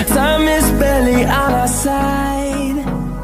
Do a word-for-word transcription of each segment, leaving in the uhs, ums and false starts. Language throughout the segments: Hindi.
Time is barely on our side.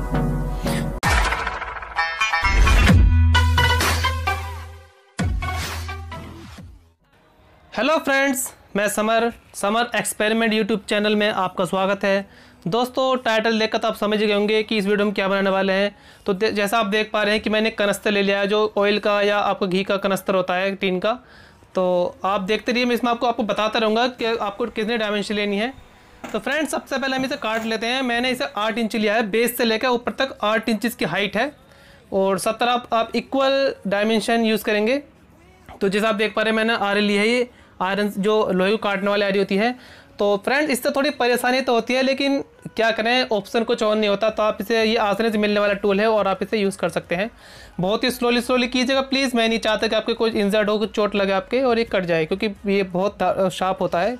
Hello friends, मैं Samar Samar experiment YouTube channel में आपका स्वागत है। दोस्तों, टाइटल देखकर तो आप समझ गए होंगे कि इस वीडियो में क्या बनाने वाले हैं। तो जैसा आप देख पा रहे हैं कि मैंने कनस्तर ले लिया है, जो ऑयल का या आपका घी का कनस्तर होता है, टीन का। तो आप देखते रहिए, मैं इसमें आपको आपको बताता रहूँगा कि आपको कितने डायमेंशन लेनी है। तो फ्रेंड्स, सबसे पहले हम इसे काट लेते हैं। मैंने इसे आठ इंच लिया है, बेस से लेकर ऊपर तक आठ इंच की हाइट है और सब तरफ आप इक्वल डायमेंशन यूज़ करेंगे। तो जैसा आप देख पा रहे हैं, मैंने आरी ली है, ये आयरन जो लोहे को काटने वाली आरी होती है। तो फ्रेंड्स, इससे थोड़ी परेशानी तो होती है, लेकिन क्या करें, ऑप्शन कुछ और नहीं होता। तो आप इसे, ये आसानी से मिलने वाला टूल है और आप इसे यूज़ कर सकते हैं। बहुत ही स्लोली स्लोली कीजिएगा प्लीज़। मैं नहीं चाहता कि आपके कोई इंजर्ड हो, कुछ चोट लगे आपके और ये कट जाए, क्योंकि ये बहुत शार्प होता है।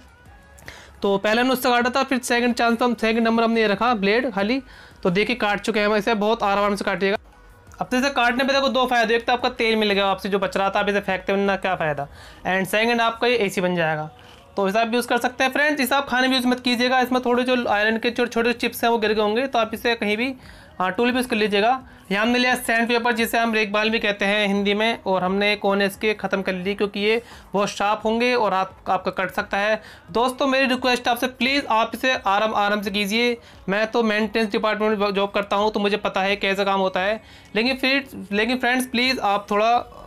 तो पहले हमने उससे काटा था, फिर सेकंड चांस हम सेकंड नंबर हमने ये रखा ब्लेड खाली। तो देखिए काट चुके हैं हम इसे, बहुत आराम से काटिएगा। अब तो इसे काटने पे देखो दो फायदे, एक तो आपका तेल मिल गया आपसे जो बच रहा था, आप इसे फेंकते ना, क्या फ़ायदा। एंड सेकंड, आपका ये एसी बन जाएगा। तो इसे आप यूज़ कर सकते हैं फ्रेंड्स। इसे आप खाने में यूज़ मत कीजिएगा, इसमें थोड़े जो आयरन के छोटे छोटे चिप्स हैं वो गिर गए होंगे, तो आप इसे कहीं भी हाँ टूल भी यूज़ कर लीजिएगा। यहाँ हमने लिया सैंड पेपर, जिसे हम रेगबाल भी कहते हैं हिंदी में, और हमने कोने इसके ख़त्म कर ली, क्योंकि ये बहुत शार्प होंगे और आप आपका कट सकता है। दोस्तों, मेरी रिक्वेस्ट आपसे, प्लीज़ आप इसे आराम आराम से कीजिए। मैं तो मेंटेनेंस डिपार्टमेंट में जॉब करता हूँ, तो मुझे पता है कैसा काम होता है। लेकिन फिर लेकिन फ्रेंड्स, प्लीज़ आप थोड़ा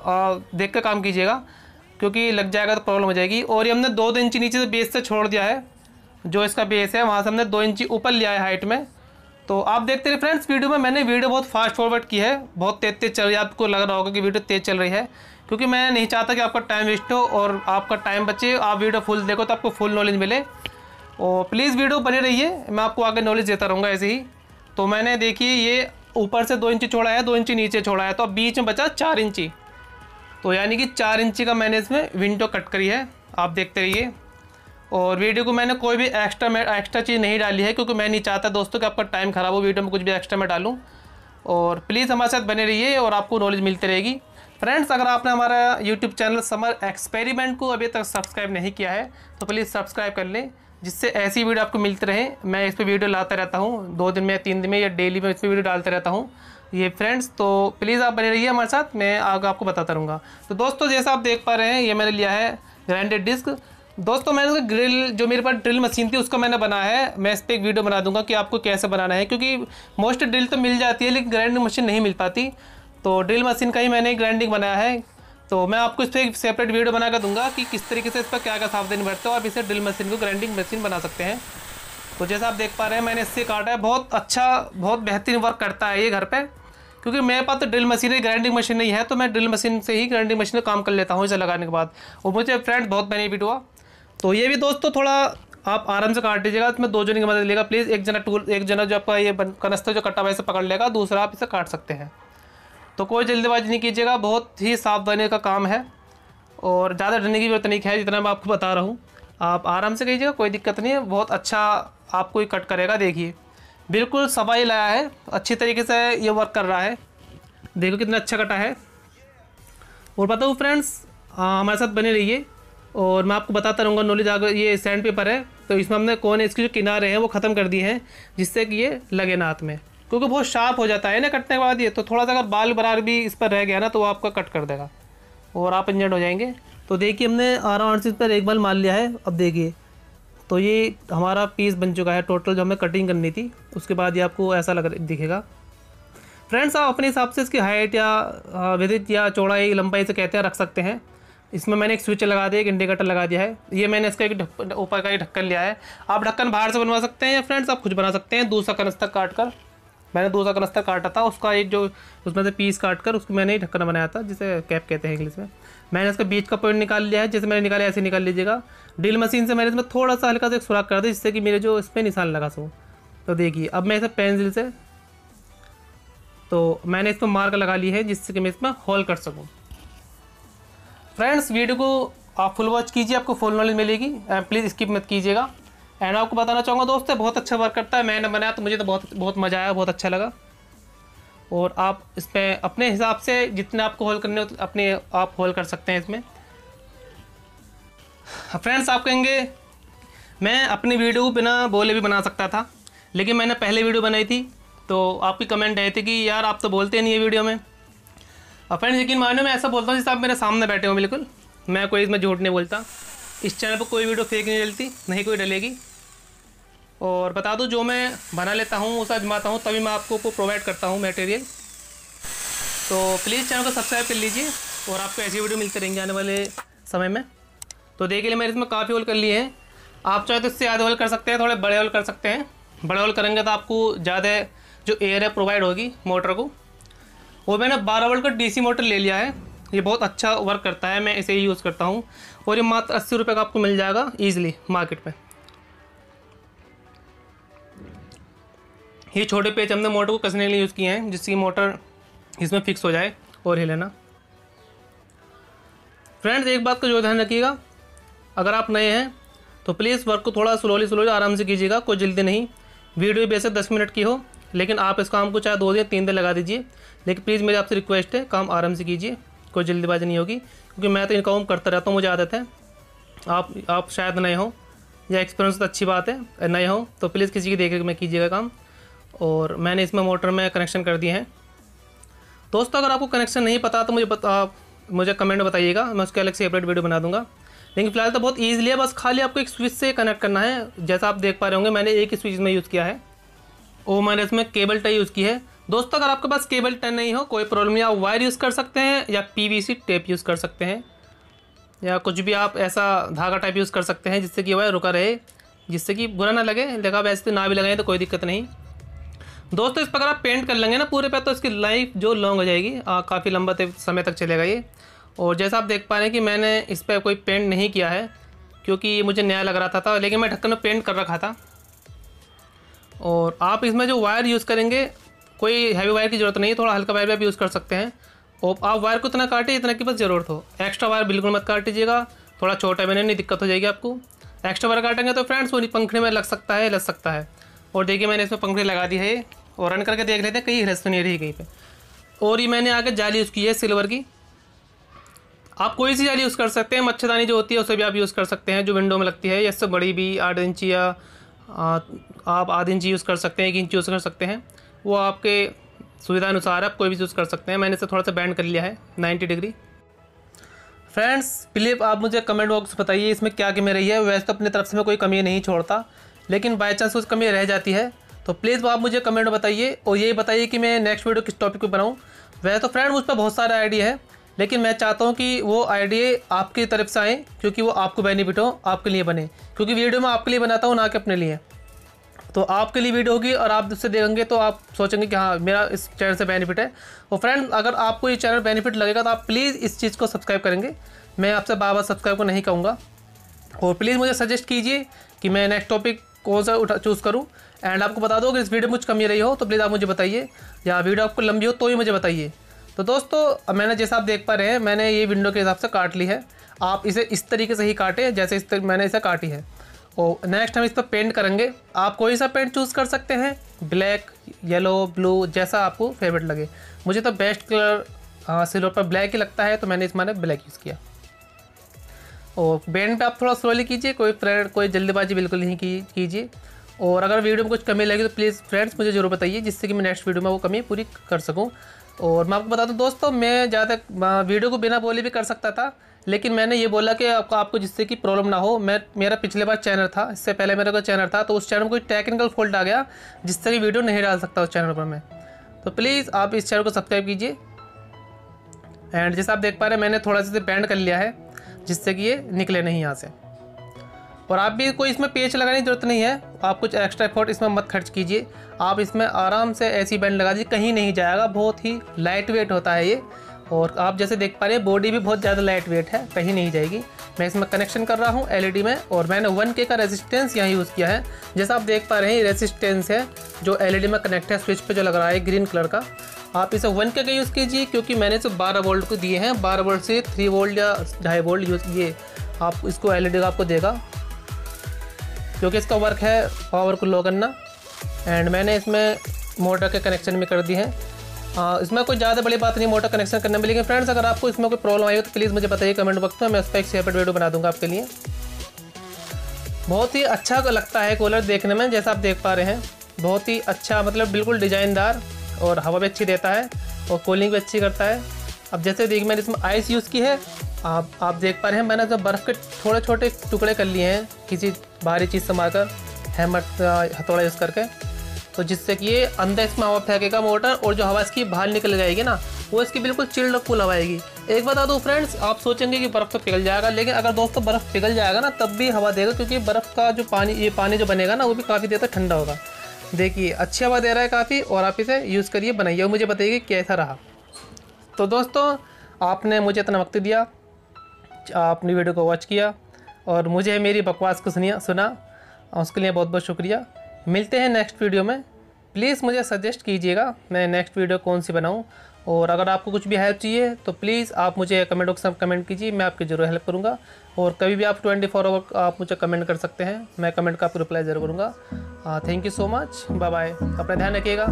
देख कर काम कीजिएगा, क्योंकि लग जाएगा तो प्रॉब्लम हो जाएगी। और ये हमने दो दो इंची नीचे से बेस से छोड़ दिया है, जो इसका बेस है वहाँ से हमने दो इंची ऊपर लिया है हाइट में। तो आप देखते रहिए फ्रेंड्स वीडियो में। मैंने वीडियो बहुत फास्ट फॉरवर्ड की है, बहुत तेज तेज चल रही है। आपको लग रहा होगा कि वीडियो तेज चल रही है, क्योंकि मैं नहीं चाहता कि आपका टाइम वेस्ट हो और आपका टाइम बचे। आप वीडियो फुल देखो तो आपको फुल नॉलेज मिले। और प्लीज़ वीडियो बने रहिए, मैं आपको आगे नॉलेज देता रहूँगा ऐसे ही। तो मैंने देखिए, ये ऊपर से दो इंची छोड़ा है, दो इंची नीचे छोड़ा है, तो अब बीच में बचा चार इंची। तो यानी कि चार इंची का मैंने इसमें विंडो कट करी है, आप देखते रहिए। और वीडियो को मैंने कोई भी एक्स्ट्रा में एक्स्ट्रा चीज़ नहीं डाली है, क्योंकि मैं नहीं चाहता दोस्तों कि आपका टाइम ख़राब हो, वीडियो में कुछ भी एक्स्ट्रा में डालूं। और प्लीज़ हमारे साथ बने रहिए और आपको नॉलेज मिलती रहेगी। फ्रेंड्स, अगर आपने हमारा यूट्यूब चैनल समर एक्सपेरिमेंट को अभी तक सब्सक्राइब नहीं किया है, तो प्लीज़ सब्सक्राइब कर लें, जिससे ऐसी वीडियो आपको मिलती रहे। मैं इस पर वीडियो लाता रहता हूँ, दो दिन में, तीन दिन में या डेली में इस पर वीडियो डालते रहता हूँ ये फ्रेंड्स। तो प्लीज़ आप बने रहिए हमारे साथ, मैं आगे आपको बताता रहूँगा। तो दोस्तों, जैसा आप देख पा रहे हैं, ये मैंने लिया है ग्राइंडेड डिस्क। दोस्तों, मैंने ग्रिल, जो मेरे पास ड्रिल मशीन थी, उसका मैंने बनाया है। मैं इस पर एक वीडियो बना दूंगा कि आपको कैसे बनाना है, क्योंकि मोस्ट ड्रिल तो मिल जाती है, लेकिन ग्राइंडिंग मशीन नहीं मिल पाती। तो ड्रिल मशीन का ही मैंने ग्राइंडिंग बनाया है। तो मैं आपको इस पर एक सेपरेट वीडियो बना कर दूंगा कि किस तरीके से इस पर क्या क्या सावधानी बरतते हो, आप इसे ड्रिल मशीन को ग्राइंडिंग मशीन बना सकते हैं। तो जैसा आप देख पा रहे हैं, मैंने इससे काटा है। बहुत अच्छा, बहुत बेहतरीन वर्क करता है ये घर पर, क्योंकि मेरे पास तो ड्रिल मशीन है, ग्राइंडिंग मशीन नहीं है। तो मैं ड्रिल मशीन से ही ग्राइंडिंग मशीन का काम कर लेता हूँ इसे लगाने के बाद, और मुझे फ्रेंड बहुत बेनिफिट हुआ। तो ये भी दोस्तों थोड़ा आप आराम से काट लीजिएगा, इसमें दो जने की मदद लेगा प्लीज़। एक जना टूल, एक जना जो आपका ये कनस्तर जो कटा हुआ है इसे पकड़ लेगा, दूसरा आप इसे काट सकते हैं। तो कोई जल्दबाजी नहीं कीजिएगा, बहुत ही सावधानी का काम है और ज़्यादा डरने की जरूरत नहीं है। जितना मैं आपको बता रहा हूँ, आप आराम से कीजिएगा, कोई दिक्कत नहीं है। बहुत अच्छा आपको ये कट करेगा, देखिए बिल्कुल सफाई लाया है, अच्छी तरीके से ये वर्क कर रहा है। देखो कितना अच्छा कटा है। और बताऊँ फ्रेंड्स, हमारे साथ बने रहिए और मैं आपको बताता रहूँगा नॉलेज। आगे ये सैंड पेपर है, तो इसमें हमने कोने, इसके जो किनारे हैं वो ख़त्म कर दिए हैं, जिससे कि ये लगे ना हाथ में, क्योंकि बहुत शार्प हो जाता है ना कटने के बाद ये। तो थोड़ा सा अगर बाल बरार भी इस पर रह गया ना, तो वो आपका कट कर देगा और आप इंजर्ड हो जाएंगे। तो देखिए, हमने आराम से इस पर एक बार मार लिया है। अब देखिए, तो ये हमारा पीस बन चुका है टोटल, जो हमें कटिंग करनी थी। उसके बाद ये आपको ऐसा लग दिखेगा। फ्रेंड्स, आप अपने हिसाब से इसकी हाइट या विड्थ या चौड़ाई, लंबाई से कहते हैं रख सकते हैं। इसमें मैंने एक स्विच लगा दिया, एक इंडिकेटर लगा दिया है। ये मैंने इसका एक ऊपर का ही ढक्कन लिया है। आप ढक्कन बाहर से बनवा सकते हैं या फ्रेंड्स आप खुद बना सकते हैं। दूसरा कनस्तर काट कर, मैंने दूसरा कनस्तर काटा था, उसका एक जो उसमें से पीस काट कर उसको मैंने ही ढक्कन बनाया था, जिसे कैप कहते हैं इंग्लिश में। मैंने इसका बीच का पॉइंट निकाल लिया है, जैसे मैंने निकाला ऐसे निकाल लीजिएगा। ड्रिल मशीन से मैंने इसमें थोड़ा सा हल्का सा एक सुराख कर दिया, जिससे कि मेरे जो इस पर निशान लगा सो। तो देखिए, अब मैं इसे पेंसिल से, तो मैंने इस पर मार्क लगा ली है, जिससे कि मैं इसमें होल कर सकूँ। फ्रेंड्स, वीडियो को आप फुल वॉच कीजिए, आपको फुल नॉलेज मिलेगी। प्लीज़ स्किप मत कीजिएगा। एंड आपको बताना चाहूँगा दोस्तों, बहुत अच्छा वर्क करता है। मैंने बनाया तो मुझे तो बहुत बहुत मज़ा आया, बहुत अच्छा लगा। और आप इसमें अपने हिसाब से जितने आपको होल करने हो अपने आप होल कर सकते हैं इसमें। फ्रेंड्स, आप कहेंगे मैं अपनी वीडियो को बिना बोले भी बना सकता था, लेकिन मैंने पहले वीडियो बनाई थी तो आपकी कमेंट आए थे कि यार आप तो बोलते नहीं है वीडियो में। और फ्रेंड्स यकीन मानो मैं ऐसा बोलता हूँ जैसे आप मेरे सामने बैठे हो, बिल्कुल मैं कोई इसमें झूठ नहीं बोलता। इस चैनल पर कोई वीडियो फेक नहीं डलती, नहीं कोई डलेगी। और बता दूँ जो मैं बना लेता हूँ उसे आजमाता हूँ, तभी मैं आपको को प्रोवाइड करता हूँ मटेरियल। तो प्लीज़ चैनल को सब्सक्राइब कर लीजिए और आपको ऐसी वीडियो मिलते रहेंगे आने वाले समय में। तो देखिए मैंने इसमें काफ़ी होल कर लिए हैं, आप चाहे तो इससे ज़्यादा होल कर सकते हैं, थोड़े बड़े होल कर सकते हैं। बड़े होल करेंगे तो आपको ज़्यादा जो एयर है प्रोवाइड होगी मोटर को। और मैंने बारह वोल्ट का डीसी मोटर ले लिया है, ये बहुत अच्छा वर्क करता है, मैं इसे ही यूज़ करता हूँ। और ये मात्र अस्सी रुपये का आपको मिल जाएगा ईजिली मार्केट में। ये छोटे पेच हमने मोटर को कसने के लिए यूज़ किए हैं, जिसकी मोटर इसमें फिक्स हो जाए और हिले ना। फ्रेंड्स एक बात का जो ध्यान रखिएगा, अगर आप नए हैं तो प्लीज़ वर्क को थोड़ा स्लोली स्लोली आराम से कीजिएगा, कोई जल्दी नहीं। वीडियो बेशक दस मिनट की हो, लेकिन आप इस काम को चाहे दो या तीन दिन लगा दीजिए, लेकिन प्लीज़ मेरी आपसे रिक्वेस्ट है काम आराम से कीजिए, कोई जल्दीबाजी नहीं होगी। क्योंकि मैं तो इन काम करता रहता हूँ, मुझे आदत है। आप आप शायद नए हो या एक्सपीरियंस तो अच्छी बात है, नए हो तो प्लीज़ किसी की देख के मैं कीजिएगा काम। और मैंने इसमें मोटर में कनेक्शन कर दिए हैं। दोस्तों अगर आपको कनेक्शन नहीं पता तो मुझे बता मुझे कमेंट में बताइएगा, मैं उसके अलग से सेपरेट वीडियो बना दूंगा। लेकिन फिलहाल तो बहुत ईजिली है, बस खाली आपको एक स्विच से कनेक्ट करना है। जैसा आप देख पा रहे होंगे मैंने एक ही स्विच में यूज़ किया है और मैंने इसमें केबल टाई यूज़ की है। दोस्तों अगर आपके पास केबल टाई नहीं हो कोई प्रॉब्लम नहीं, आप वायर यूज़ कर सकते हैं या पीवीसी टेप यूज़ कर सकते हैं, या कुछ भी आप ऐसा धागा टाइप यूज़ कर सकते हैं जिससे कि वायर रुका रहे, जिससे कि बुरा ना लगे। लेकिन आप ऐसे ना भी लगाएं तो कोई दिक्कत नहीं। दोस्तों इस पर अगर आप पेंट कर लेंगे ना पूरे पे तो इसकी लाइफ जो लॉन्ग हो जाएगी, काफ़ी लंबा समय तक चलेगा ये। और जैसा आप देख पा रहे हैं कि मैंने इस पर कोई पेंट नहीं किया है क्योंकि मुझे नया लग रहा था, था लेकिन मैं ढक्कन में पेंट कर रखा था। और आप इसमें जो वायर यूज़ करेंगे कोई हैवी वायर की ज़रूरत नहीं है, थोड़ा हल्का वायर भी आप यूज़ कर सकते हैं। और आप वायर को इतना काटें इतना की बस ज़रूरत हो, एक्स्ट्रा वायर बिल्कुल मत काटिएगा, थोड़ा छोटा मैंने नहीं दिक्कत हो जाएगी आपको। एक्स्ट्रा वायर काटेंगे तो फ्रेंड्स वो पंखड़ी में लग सकता है लग सकता है और देखिए मैंने इसमें पंखड़ी लगा दी है और रन करके देख लेते हैं कहीं हिलस तो नहीं रही कहीं पे। और ये मैंने आगे जाली यूज़ की है सिल्वर की, आप कोई सी जाली यूज़ कर सकते हैं, मच्छरदानी जो होती है उसे भी आप यूज़ कर सकते हैं जो विंडो में लगती है, या इससे बड़ी भी आठ इंची या आप आध इंची यूज़ कर सकते हैं, एक इंच यूज़ कर सकते हैं, वो आपके सुविधा अनुसार आप कोई भी यूज़ कर सकते हैं। मैंने इसे थोड़ा सा बैंड कर लिया है नाइन्टी डिग्री। फ्रेंड्स प्लीज़ आप मुझे कमेंट बॉक्स में बताइए इसमें क्या कमी रही है। वैसे तो अपनी तरफ से मैं कोई कमी नहीं छोड़ता, लेकिन बाई चांस कुछ कमी रह जाती है तो प्लीज़ आप मुझे कमेंट बताइए और यही बताइए कि मैं नेक्स्ट वीडियो किस टॉपिक पर बनाऊँ। वैसे तो फ्रेंड मुझ पर बहुत सारे आइडिया है, लेकिन मैं चाहता हूँ कि वो आइडिया आपकी तरफ से आए क्योंकि वो आपको बेनिफिट हो, आपके लिए बने। क्योंकि वीडियो मैं आपके लिए बनाता हूँ ना कि अपने लिए, तो आपके लिए वीडियो होगी और आप उससे देखेंगे तो आप सोचेंगे कि हाँ मेरा इस चैनल से बेनिफिट है। और फ्रेंड अगर आपको ये चैनल बेनिफिट लगेगा तो आप प्लीज़ इस चीज़ को सब्सक्राइब करेंगे। मैं आपसे बार बार सब्सक्राइब को नहीं कहूँगा। और प्लीज़ मुझे सजेस्ट कीजिए कि मैं नेक्स्ट टॉपिक कौन सा उठा चूज़ करूँ। एंड आपको बता दो अगर इस वीडियो में कुछ कमी रही हो तो प्लीज़ आप मुझे बताइए, या वीडियो आपको लंबी हो तो ही मुझे बताइए। तो दोस्तों मैंने जैसा आप देख पा रहे हैं मैंने ये विंडो के हिसाब से काट ली है, आप इसे इस तरीके से ही काटें जैसे इस मैंने इसे काटी है। और नेक्स्ट हम इस पर पेंट करेंगे, आप कोई सा पेंट चूज़ कर सकते हैं, ब्लैक येलो ब्लू जैसा आपको फेवरेट लगे। मुझे तो बेस्ट कलर हाँ सिल्वर पर ब्लैक ही लगता है तो मैंने इस मैंने ब्लैक यूज़ किया। और पेंट पे आप थोड़ा स्लोली कीजिए, कोई फ्रेंड कोई जल्दबाजी बिल्कुल नहीं की कीजिए। और अगर वीडियो में कुछ कमी लगी तो प्लीज़ फ्रेंड्स मुझे ज़रूर बताइए जिससे कि मैं नेक्स्ट वीडियो में वो कमी पूरी कर सकूं। और मैं आपको बता दूं दोस्तों मैं ज़्यादा वीडियो को बिना बोले भी कर सकता था, लेकिन मैंने ये बोला कि आपको आपको जिससे कि प्रॉब्लम ना हो। मैं मेरा पिछले बार चैनल था, इससे पहले मेरा कोई चैनल था तो उस चैनल में कोई टेक्निकल फॉल्ट आ गया जिससे कि वीडियो नहीं डाल सकता उस चैनल पर मैं। तो प्लीज़ आप इस चैनल को सब्सक्राइब कीजिए। एंड जैसा आप देख पा रहे हैं मैंने थोड़ा सा बैंड कर लिया है जिससे कि ये निकले नहीं यहाँ से। और आप भी कोई इसमें पेच लगाने की ज़रूरत नहीं है, आप कुछ एक्स्ट्रा एफर्ट इसमें मत खर्च कीजिए, आप इसमें आराम से ऐसी बैंड लगा दीजिए, कहीं नहीं जाएगा, बहुत ही लाइट वेट होता है ये। और आप जैसे देख पा रहे हैं बॉडी भी बहुत ज़्यादा लाइट वेट है, कहीं नहीं जाएगी। मैं इसमें कनेक्शन कर रहा हूँ एलईडी में और मैंने वन के का रेजिस्टेंस यहाँ यूज़ किया है। जैसा आप देख पा रहे हैं ये रेजिस्टेंस है जो एलईडी में कनेक्ट है, स्विच पे जो लग रहा है ग्रीन कलर का। आप इसे वन के का यूज़ कीजिए क्योंकि मैंने इसे बारह वोल्ट को दिए हैं, बारह वोल्ट से थ्री वोल्ट या ढाई वोल्ट यूज़ ये आप इसको एलईडी का आपको देगा क्योंकि इसका वर्क है पावर को लो करना। एंड मैंने इसमें मोटर के कनेक्शन भी कर दी है। हाँ इसमें कोई ज़्यादा बड़ी बात नहीं मोटर कनेक्शन करने में, लेकिन फ्रेंड्स अगर आपको इसमें कोई प्रॉब्लम आई हो तो प्लीज़ मुझे बताइए कमेंट बॉक्स में, मैं उस पर एक सेपरेट वीडियो बना दूंगा आपके लिए। बहुत ही अच्छा लगता है कूलर देखने में, जैसा आप देख पा रहे हैं। बहुत ही अच्छा, मतलब बिल्कुल डिज़ाइनदार, और हवा भी अच्छी देता है और कूलिंग भी अच्छी करता है। अब जैसे देख मैंने इसमें आइस यूज़ की है, आप आप देख पा रहे हैं। मैंने तो बर्फ़ के थोड़े छोटे टुकड़े कर लिए हैं किसी भारी चीज़ से मारकर, हैमर हथौड़ा यूज़ करके, तो जिससे कि ये अंदर इसमें हवा फेंकेगा मोटर, और जो हवा इसकी बाहर निकल जाएगी ना, वो इसकी बिल्कुल चिल्ड कूल हवा आएगी। एक बता दो फ्रेंड्स, आप सोचेंगे कि बर्फ़ तो पिघल जाएगा, लेकिन अगर दोस्तों बर्फ़ पिघल जाएगा ना तब भी हवा देगा, क्योंकि बर्फ़ का जो पानी, ये पानी जो बनेगा ना, वो भी काफ़ी देर तक ठंडा होगा। देखिए अच्छी हवा दे रहा है काफ़ी, और आप इसे यूज़ करिए, बनाइए और मुझे बताइए कैसा रहा। तो दोस्तों आपने मुझे इतना वक्त दिया, आपने वीडियो को वॉच किया और मुझे मेरी बकवास को सुनिया सुना, उसके लिए बहुत बहुत शुक्रिया। मिलते हैं नेक्स्ट वीडियो में। प्लीज़ मुझे सजेस्ट कीजिएगा मैं नेक्स्ट वीडियो कौन सी बनाऊं, और अगर आपको कुछ भी हेल्प चाहिए तो प्लीज़ आप मुझे कमेंट बॉक्स में कमेंट कीजिए, मैं आपकी ज़रूर हेल्प करूंगा। और कभी भी आप ट्वेंटी फोर आवर आप मुझे कमेंट कर सकते हैं, मैं कमेंट का आपको रिप्लाई ज़रूर करूँगा। Thank you so much, bye bye, अपना ध्यान रखिएगा।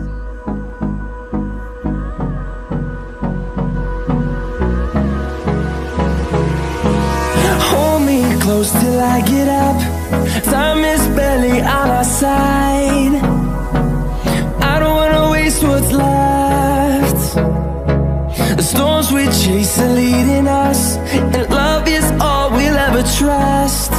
Close till I get up. Time is barely on our side. I don't wanna waste what's left. The storms we chase are leading us, and love is all we'll ever trust.